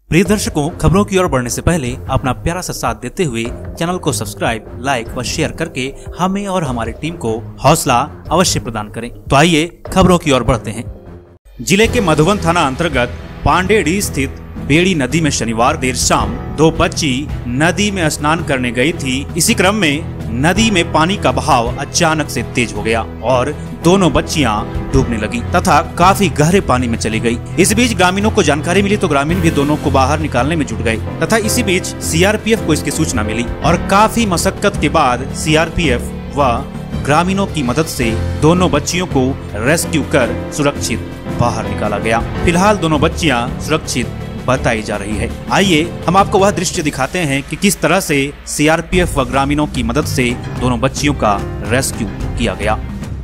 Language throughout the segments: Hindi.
प्रिय दर्शकों, खबरों की ओर बढ़ने से पहले अपना प्यारा सा साथ देते हुए चैनल को सब्सक्राइब, लाइक व शेयर करके हमें और हमारी टीम को हौसला अवश्य प्रदान करें। तो आइए खबरों की ओर बढ़ते हैं। जिले के मधुबन थाना अंतर्गत पांडेडी स्थित बेड़ी नदी में शनिवार देर शाम दो बच्ची नदी में स्नान करने गई थी। इसी क्रम में नदी में पानी का बहाव अचानक से तेज हो गया और दोनों बच्चियां डूबने लगी तथा काफी गहरे पानी में चली गई। इस बीच ग्रामीणों को जानकारी मिली तो ग्रामीण भी दोनों को बाहर निकालने में जुट गए तथा इसी बीच सीआरपीएफ को इसकी सूचना मिली और काफी मशक्कत के बाद सीआरपीएफ व ग्रामीणों की मदद से दोनों बच्चियों को रेस्क्यू कर सुरक्षित बाहर निकाला गया। फिलहाल दोनों बच्चियां सुरक्षित बताई जा रही है। आइए हम आपको वह दृश्य दिखाते हैं कि किस तरह से सीआरपीएफ व ग्रामीणों की मदद से दोनों बच्चियों का रेस्क्यू किया गया।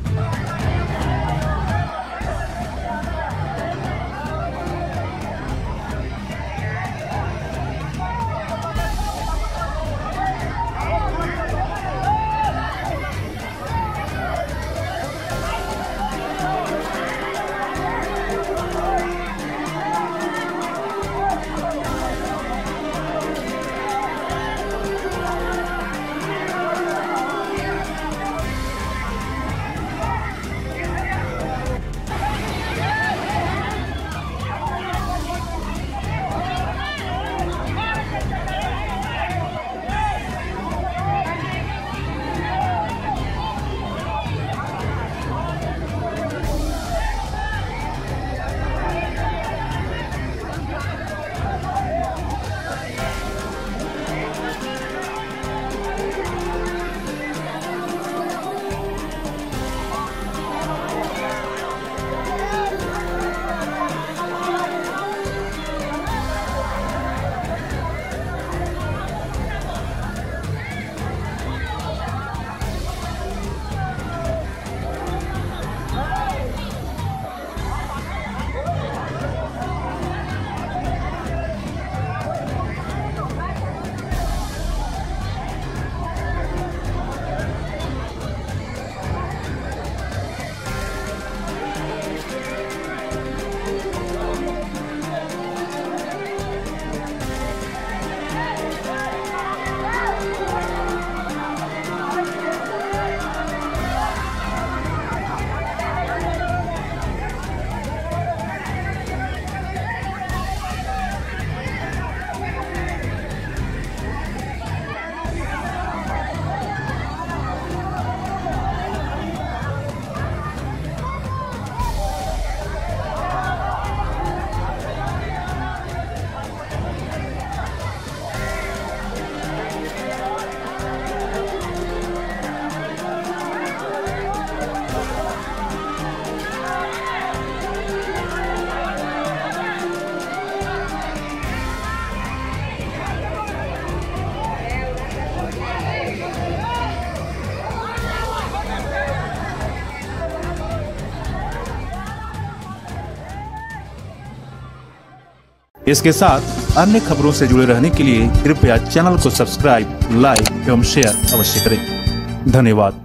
इसके साथ अन्य खबरों से जुड़े रहने के लिए कृपया चैनल को सब्सक्राइब, लाइक एवं शेयर अवश्य करें। धन्यवाद।